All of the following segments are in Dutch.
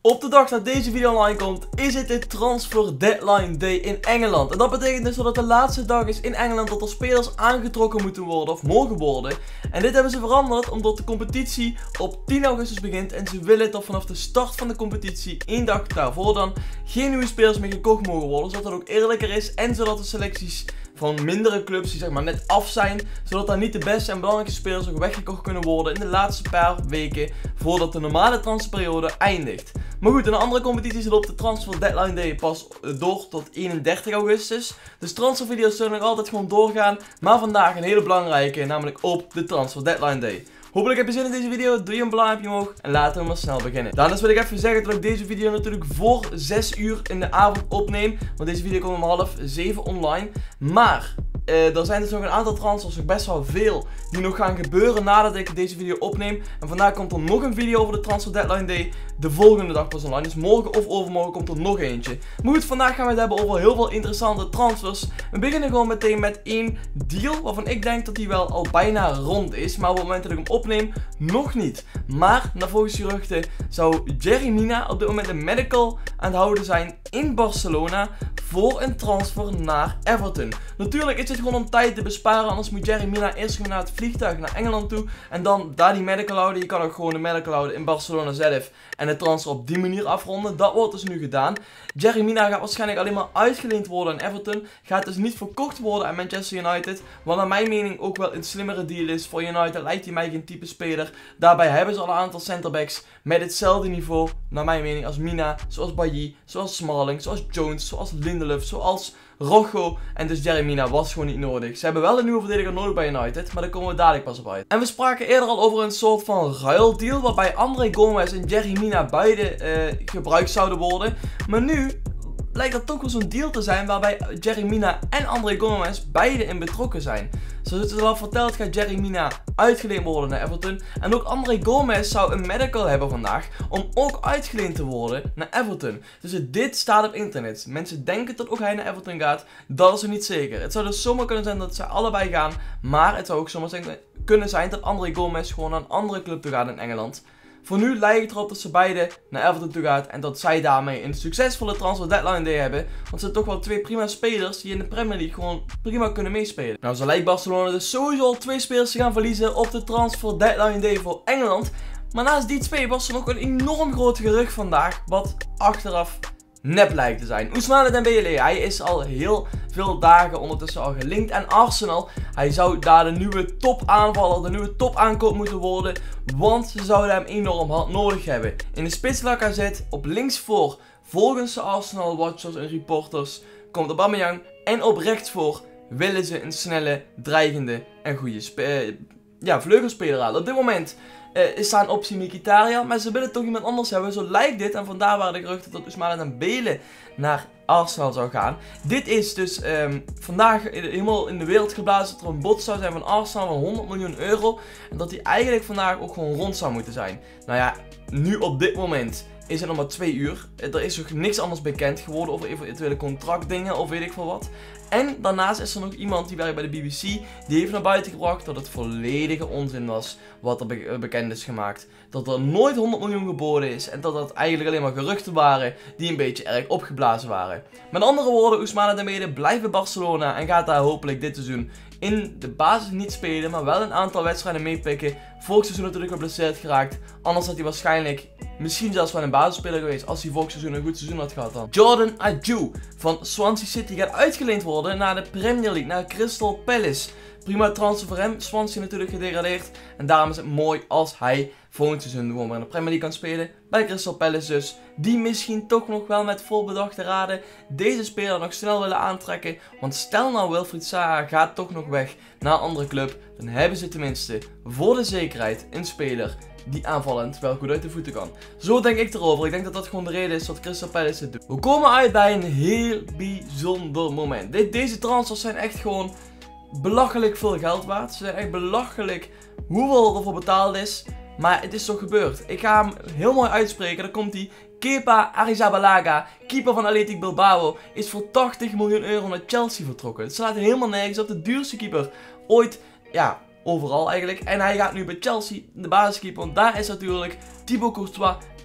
Op de dag dat deze video online komt, is het de Transfer Deadline Day in Engeland. En dat betekent dus dat het de laatste dag is in Engeland dat er spelers aangetrokken moeten worden of mogen worden. En dit hebben ze veranderd omdat de competitie op 10 augustus begint. En ze willen dat vanaf de start van de competitie, 1 dag daarvoor dan, geen nieuwe spelers meer gekocht mogen worden. Zodat het ook eerlijker is en zodat de selecties van mindere clubs die zeg maar net af zijn, zodat daar niet de beste en belangrijke spelers ook weggekocht kunnen worden in de laatste paar weken voordat de normale transferperiode eindigt. Maar goed, een andere competitie loopt de Transfer Deadline Day pas door tot 31 augustus. Dus transfervideo's zullen nog altijd gewoon doorgaan, maar vandaag een hele belangrijke, namelijk op de Transfer Deadline Day. Hopelijk heb je zin in deze video, doe je een duimpje omhoog en laten we maar snel beginnen. Daarnaast wil ik even zeggen dat ik deze video natuurlijk voor 6 uur in de avond opneem. Want deze video komt om 6:30 online. Maar er zijn dus nog een aantal transfers, nog best wel veel, die nog gaan gebeuren nadat ik deze video opneem. En vandaag komt er nog een video over de Transfer Deadline Day de volgende dag pas online. Dus morgen of overmorgen komt er nog eentje. Maar goed, vandaag gaan we het hebben over heel veel interessante transfers. We beginnen gewoon meteen met één deal waarvan ik denk dat die wel al bijna rond is. Maar op het moment dat ik hem opneem, nog niet. Maar, naar volgens geruchten, zou Yerry Mina op dit moment een medical aan het houden zijn in Barcelona voor een transfer naar Everton. Natuurlijk is het gewoon om tijd te besparen, anders moet Yerry Mina eerst gewoon naar het vliegtuig naar Engeland toe en dan daar die medical houden. Je kan ook gewoon de medical houden in Barcelona zelf en de transfer op die manier afronden. Dat wordt dus nu gedaan. Yerry Mina gaat waarschijnlijk alleen maar uitgeleend worden aan Everton. Gaat dus niet verkocht worden aan Manchester United. Wat naar mijn mening ook wel een slimmere deal is. Voor United lijkt hij mij geen type speler. Daarbij hebben ze al een aantal centerbacks met hetzelfde niveau, naar mijn mening, als Mina. Zoals Bailly, zoals Smalling, zoals Jones, zoals Lindelöf, zoals Rojo. En dus Yerry Mina was gewoon niet nodig. Ze hebben wel een nieuwe verdediger nodig bij United, maar daar komen we dadelijk pas op uit. En we spraken eerder al over een soort van ruildeal, waarbij André Gomes en Yerry Mina beide gebruikt zouden worden. Maar nu lijkt dat toch wel zo'n deal te zijn waarbij Yerry Mina en André Gomes beide in betrokken zijn. Zoals het al verteld gaat Yerry Mina uitgeleend worden naar Everton. En ook André Gomes zou een medical hebben vandaag om ook uitgeleend te worden naar Everton. Dus dit staat op internet. Mensen denken dat ook hij naar Everton gaat. Dat is er niet zeker. Het zou dus zomaar kunnen zijn dat ze allebei gaan. Maar het zou ook zomaar kunnen zijn dat André Gomes gewoon naar een andere club toe gaat in Engeland. Voor nu lijkt het erop dat ze beide naar Everton toe gaat en dat zij daarmee een succesvolle Transfer Deadline Day hebben. Want het zijn toch wel twee prima spelers die in de Premier League gewoon prima kunnen meespelen. Nou, zo lijkt Barcelona dus sowieso al 2 spelers te gaan verliezen op de Transfer Deadline Day voor Engeland. Maar naast die 2 was er nog een enorm groot gerucht vandaag, wat achteraf nep lijkt te zijn. Ousmane Dembélé, hij is al heel veel dagen ondertussen al gelinkt aan Arsenal. Hij zou daar de nieuwe topaanvaller, de nieuwe topaankoop moeten worden, want ze zouden hem enorm hard nodig hebben. In de spits Lacazette, op links voor, volgens de Arsenal watchers en reporters, komt Aubameyang. En op rechts voor willen ze een snelle, dreigende en goede vleugelspeler halen. Op dit moment is daar een optie Mkhitaryan, maar ze willen toch iemand anders hebben. Zo lijkt dit, en vandaar waren de geruchten dat Ousmane Dembélé naar Arsenal zou gaan. Dit is dus vandaag helemaal in de wereld geblazen dat er een bod zou zijn van Arsenal van 100 miljoen euro. En dat die eigenlijk vandaag ook gewoon rond zou moeten zijn. Nou ja, nu op dit moment is het nog maar 2 uur. Er is nog niks anders bekend geworden over eventuele contractdingen of weet ik veel wat. En daarnaast is er nog iemand die werkt bij de BBC. Die heeft naar buiten gebracht dat het volledige onzin was wat er bekend is gemaakt. Dat er nooit 100 miljoen geboden is. En dat dat eigenlijk alleen maar geruchten waren die een beetje erg opgeblazen waren. Met andere woorden, Ousmane Dembélé blijft bij Barcelona en gaat daar hopelijk dit seizoen in de basis niet spelen, maar wel een aantal wedstrijden meepikken. Vorig seizoen natuurlijk geblesseerd geraakt. Anders had hij waarschijnlijk misschien zelfs wel een basisspeler geweest als hij vorig seizoen een goed seizoen had gehad dan. Jordan Ayew van Swansea City gaat uitgeleend worden naar de Premier League, naar Crystal Palace. Prima transfer voor hem. Swansea natuurlijk gedegradeerd. En daarom is het mooi als hij volgend seizoen gewoon maar in de Premier League kan spelen. Bij Crystal Palace dus. Die misschien toch nog wel met volbedachte raden deze speler nog snel willen aantrekken. Want stel nou Wilfried Zaha gaat toch nog weg naar een andere club. Dan hebben ze tenminste voor de zekerheid een speler die aanvallend wel goed uit de voeten kan. Zo denk ik erover. Ik denk dat dat gewoon de reden is dat Crystal Palace het doet. We komen uit bij een heel bijzonder moment. Deze transfers zijn echt gewoon belachelijk veel geld waard. Ze zijn echt belachelijk hoeveel ervoor betaald is. Maar het is toch gebeurd. Ik ga hem heel mooi uitspreken. Daar komt hij. Kepa Arrizabalaga, keeper van Athletic Bilbao, is voor 80 miljoen euro naar Chelsea vertrokken. Het slaat helemaal nergens op. De duurste keeper ooit, ja, overal eigenlijk. En hij gaat nu bij Chelsea, de basiskeeper. Want daar is natuurlijk Thibaut Courtois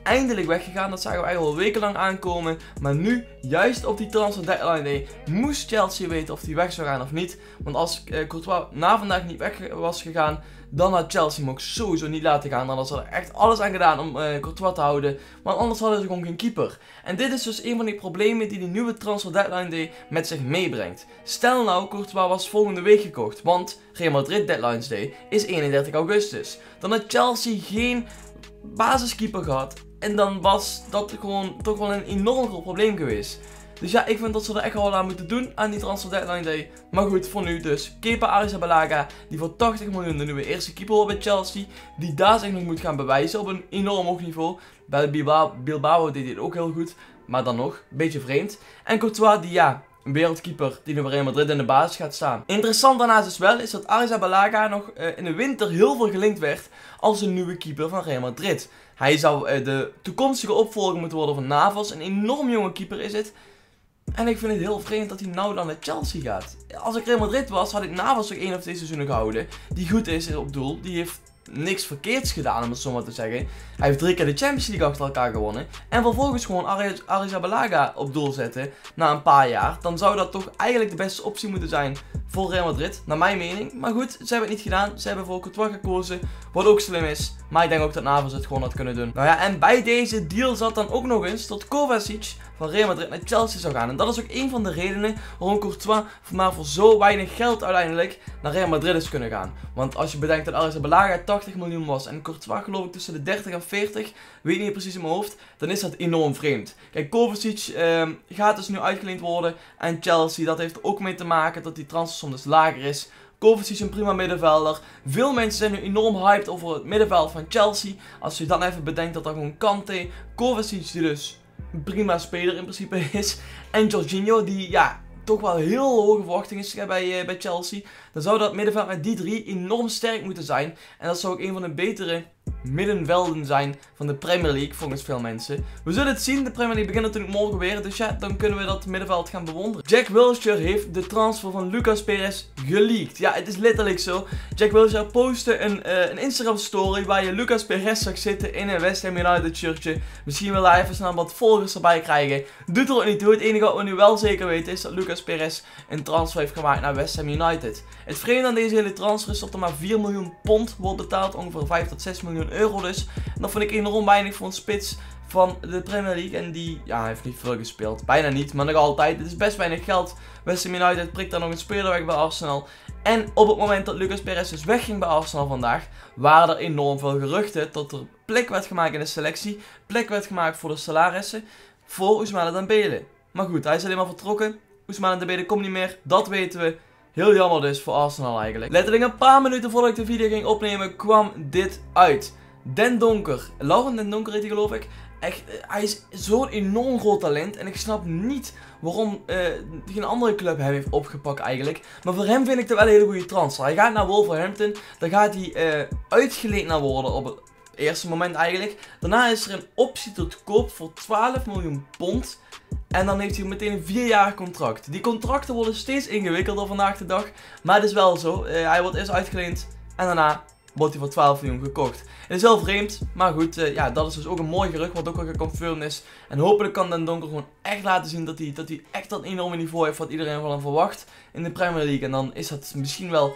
eindelijk weggegaan. Dat zagen we eigenlijk al wekenlang aankomen. Maar nu, juist op die transfer deadline day, moest Chelsea weten of hij weg zou gaan of niet. Want als Courtois na vandaag niet weg was gegaan, dan had Chelsea hem ook sowieso niet laten gaan. Dan hadden ze er echt alles aan gedaan om Courtois te houden. Want anders hadden ze gewoon geen keeper. En dit is dus een van die problemen die de nieuwe transfer deadline day met zich meebrengt. Stel nou, Courtois was volgende week gekocht. Want Real Madrid deadline day is 31 augustus. Dan had Chelsea geen basiskeeper gehad. En dan was dat gewoon toch wel een enorm groot probleem geweest. Dus ja, ik vind dat ze er echt wel aan moeten doen aan die transfer deadline day. Maar goed, voor nu dus. Kepa Arrizabalaga, die voor 80 miljoen de nieuwe eerste keeper wordt bij Chelsea. Die daar zich nog moet gaan bewijzen op een enorm hoog niveau. Bij Bilbao deed hij het ook heel goed. Maar dan nog, een beetje vreemd. En Courtois, die ja, een wereldkeeper die nu bij Real Madrid in de basis gaat staan. Interessant daarnaast is wel, is dat Arrizabalaga nog in de winter heel veel gelinkt werd als een nieuwe keeper van Real Madrid. Hij zou de toekomstige opvolger moeten worden van Navas. Een enorm jonge keeper is het. En ik vind het heel vreemd dat hij nou dan naar Chelsea gaat. Als ik Real Madrid was, had ik Navas nog 1 of 2 seizoenen gehouden. Die goed is op doel. Die heeft niks verkeerds gedaan, om het zo maar te zeggen. Hij heeft 3 keer de Champions League achter elkaar gewonnen. En vervolgens gewoon Arrizabalaga op doel zetten na een paar jaar. Dan zou dat toch eigenlijk de beste optie moeten zijn voor Real Madrid, naar mijn mening. Maar goed, ze hebben het niet gedaan. Ze hebben voor Courtois gekozen, wat ook slim is. Maar ik denk ook dat Navas het gewoon had kunnen doen. Nou ja, en bij deze deal zat dan ook nog eens dat Kovacic van Real Madrid naar Chelsea zou gaan. En dat is ook een van de redenen waarom Courtois maar voor zo weinig geld uiteindelijk naar Real Madrid is kunnen gaan. Want als je bedenkt dat Arrizabalaga 80 miljoen was en Courtois geloof ik tussen de 30 en 40, weet niet precies in mijn hoofd, dan is dat enorm vreemd. Kijk, Kovacic gaat dus nu uitgeleend worden aan Chelsea. Dat heeft ook mee te maken dat die transfersom dus lager is. Kovacic is een prima middenvelder. Veel mensen zijn nu enorm hyped over het middenveld van Chelsea. Als je dan even bedenkt dat er gewoon Kante, Kovacic die dus een prima speler in principe is. En Jorginho die ja toch wel heel hoge verwachtingen is bij Chelsea. Dan zou dat middenveld met die 3 enorm sterk moeten zijn. En dat zou ook een van de betere middenvelden zijn van de Premier League volgens veel mensen. We zullen het zien. De Premier League begint natuurlijk morgen weer. Dus ja, dan kunnen we dat middenveld gaan bewonderen. Jack Wilshere heeft de transfer van Lucas Perez geleakt. Ja, het is letterlijk zo. Jack Wilshere postte een Instagram story waar je Lucas Perez zag zitten in een West Ham United shirtje. Misschien wil hij even snel wat volgers erbij krijgen. Doet er ook niet toe. Het enige wat we nu wel zeker weten is dat Lucas Perez een transfer heeft gemaakt naar West Ham United. Het vreemde aan deze hele transfer is dat er maar 4 miljoen pond wordt betaald. Ongeveer 5 tot 6 miljoen euro dus. En dat vind ik enorm weinig voor een spits van de Premier League. En die, ja, hij heeft niet veel gespeeld. Bijna niet, maar nog altijd. Het is best weinig geld. West Ham United prikt daar nog een speler weg bij Arsenal. En op het moment dat Lucas Perez dus wegging bij Arsenal vandaag, waren er enorm veel geruchten dat er plek werd gemaakt in de selectie. Plek werd gemaakt voor de salarissen voor Ousmane Dembele. Maar goed, hij is alleen maar vertrokken. Ousmane Dembele komt niet meer, dat weten we. Heel jammer dus voor Arsenal eigenlijk. Letterlijk een paar minuten voordat ik de video ging opnemen kwam dit uit. Den Donker, Laurent Den Donker heet hij geloof ik. Echt, hij is zo'n enorm groot talent en ik snap niet waarom geen andere club hem heeft opgepakt eigenlijk. Maar voor hem vind ik het wel een hele goede transfer. Hij gaat naar Wolverhampton, daar gaat hij uitgeleend naar worden op het eerste moment eigenlijk. Daarna is er een optie tot koop voor 12 miljoen pond. En dan heeft hij meteen een 4-jarig contract. Die contracten worden steeds ingewikkelder vandaag de dag. Maar het is wel zo. Hij wordt eerst uitgeleend. En daarna wordt hij voor 12 miljoen gekocht. Het is heel vreemd. Maar goed, ja, dat is dus ook een mooi gerucht. Wat ook wel geconfirmed is. En hopelijk kan Den Donker gewoon echt laten zien dat hij echt dat enorme niveau heeft. Wat iedereen van hem verwacht in de Premier League. En dan is dat misschien wel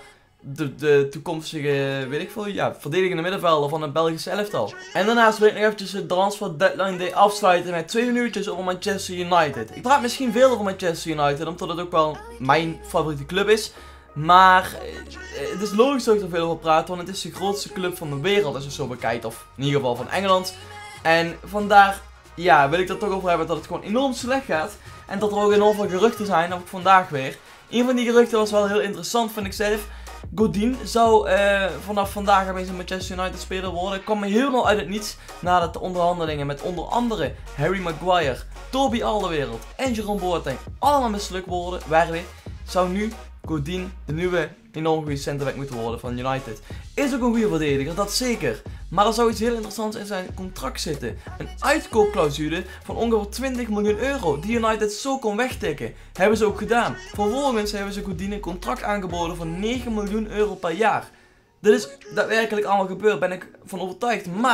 de toekomstige, weet ik veel, ja, verdedigende middenvelder van het Belgische elftal. En daarnaast wil ik nog eventjes de transfer deadline day afsluiten met 2 minuutjes over Manchester United. Ik praat misschien veel over Manchester United, omdat het ook wel mijn favoriete club is. Maar het is logisch dat ik er veel over praat, want het is de grootste club van de wereld als je zo bekijkt. Of in ieder geval van Engeland. En vandaar, ja, wil ik er toch over hebben dat het gewoon enorm slecht gaat. En dat er ook enorm veel geruchten zijn, ook vandaag weer. Een van die geruchten was wel heel interessant, vind ik zelf. Godin zou vanaf vandaag opeens een Manchester United speler worden. Ik kwam me helemaal uit het niets nadat de onderhandelingen met onder andere Harry Maguire, Toby Alderweireld en Jerome Boateng allemaal mislukt werden. Zou nu Godin de nieuwe enorm goede centerback moeten worden van United. Is ook een goede verdediger, dat zeker. Maar er zou iets heel interessants in zijn contract zitten. Een uitkoopclausule van ongeveer 20 miljoen euro die United zo kon wegtikken. Hebben ze ook gedaan. Vervolgens hebben ze Godin een contract aangeboden van 9 miljoen euro per jaar. Dit is daadwerkelijk allemaal gebeurd, ben ik van overtuigd. Maar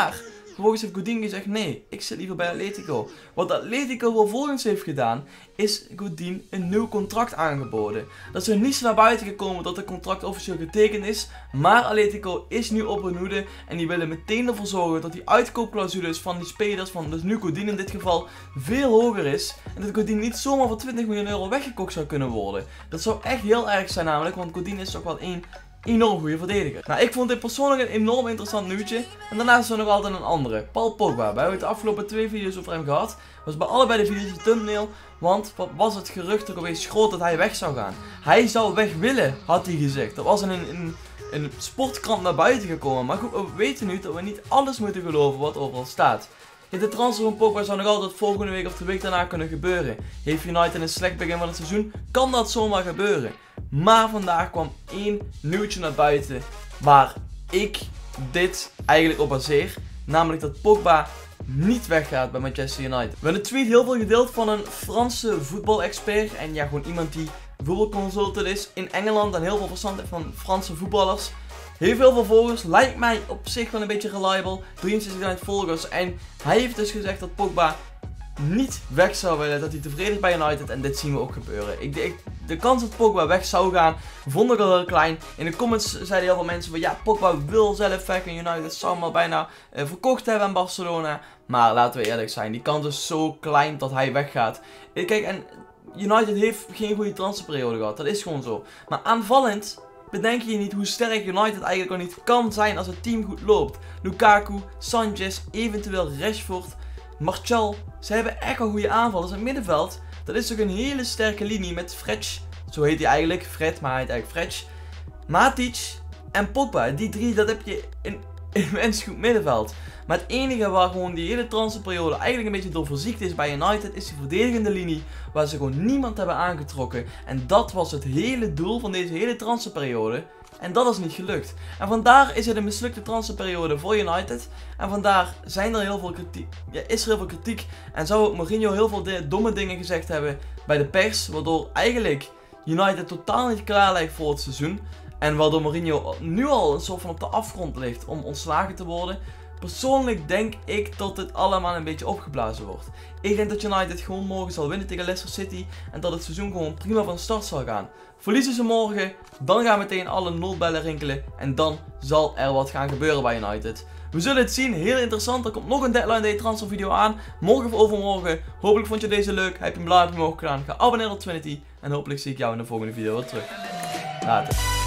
Vervolgens heeft Godin gezegd, nee, ik zit liever bij Atletico. Wat Atletico vervolgens heeft gedaan, is Godin een nieuw contract aangeboden. Dat is er niet zo naar buiten gekomen dat het contract officieel getekend is. Maar Atletico is nu op hun hoede en die willen meteen ervoor zorgen dat die uitkoopclausules van die spelers, van dus nu Godin in dit geval, veel hoger is. En dat Godin niet zomaar voor 20 miljoen euro weggekocht zou kunnen worden. Dat zou echt heel erg zijn namelijk, want Godin is toch wel een enorm goede verdediger. Nou, ik vond dit persoonlijk een enorm interessant nieuwtje. En daarnaast is er nog altijd een andere. Paul Pogba. We hebben het de afgelopen 2 video's over hem gehad. Was bij allebei de video's een thumbnail. Want wat was het gerucht ook opeens groot dat hij weg zou gaan. Hij zou weg willen, had hij gezegd. Dat was in een sportkrant naar buiten gekomen. Maar goed, we weten nu dat we niet alles moeten geloven wat overal staat. De transfer van Pogba zou nog altijd volgende week of de week daarna kunnen gebeuren. Heeft United een slecht begin van het seizoen, kan dat zomaar gebeuren. Maar vandaag kwam één nieuwtje naar buiten waar ik dit eigenlijk op baseer. Namelijk dat Pogba niet weggaat bij Manchester United. We hebben een tweet heel veel gedeeld van een Franse voetbalexpert. En ja, gewoon iemand die voetbalconsultant is in Engeland en heel veel verstand heeft van Franse voetballers. Heel veel volgers, lijkt mij op zich wel een beetje reliable, 63.000 volgers. En hij heeft dus gezegd dat Pogba niet weg zou willen, dat hij tevreden is bij United en dit zien we ook gebeuren. De kans dat Pogba weg zou gaan, vond ik al heel klein. In de comments zeiden heel veel mensen van ja, Pogba wil zelf weg en United zou hem al bijna verkocht hebben aan Barcelona. Maar laten we eerlijk zijn, die kans is zo klein dat hij weggaat. Kijk, en United heeft geen goede transferperiode gehad, dat is gewoon zo. Maar aanvallend bedenk je niet hoe sterk United eigenlijk al niet kan zijn als het team goed loopt. Lukaku, Sanchez, eventueel Rashford, Martial. Ze hebben echt wel goede aanvallers in het middenveld. Dat is toch een hele sterke linie met Fred, zo heet hij eigenlijk, Fred, maar hij heet eigenlijk Fred, Matic en Pogba. Die drie, dat heb je in immens goed middenveld. Maar het enige waar gewoon die hele transferperiode eigenlijk een beetje door verziekt is bij United, is die verdedigende linie waar ze gewoon niemand hebben aangetrokken. En dat was het hele doel van deze hele transferperiode. En dat is niet gelukt. En vandaar is het een mislukte transferperiode voor United. En vandaar zijn er heel veel kritiek. Ja, is er heel veel kritiek. En zou ook Mourinho heel veel domme dingen gezegd hebben bij de pers. Waardoor eigenlijk United totaal niet klaar lijkt voor het seizoen. En waardoor Mourinho nu al een soort van op de afgrond ligt om ontslagen te worden. Persoonlijk denk ik dat dit allemaal een beetje opgeblazen wordt. Ik denk dat United gewoon morgen zal winnen tegen Leicester City. En dat het seizoen gewoon prima van start zal gaan. Verliezen ze morgen, dan gaan meteen alle noodbellen rinkelen. En dan zal er wat gaan gebeuren bij United. We zullen het zien, heel interessant. Er komt nog een Deadline Day transfer video aan. Morgen of overmorgen. Hopelijk vond je deze leuk. Heb je een blauw omhoog gedaan. Ga abonneren op Twinity. En hopelijk zie ik jou in de volgende video weer terug. Later.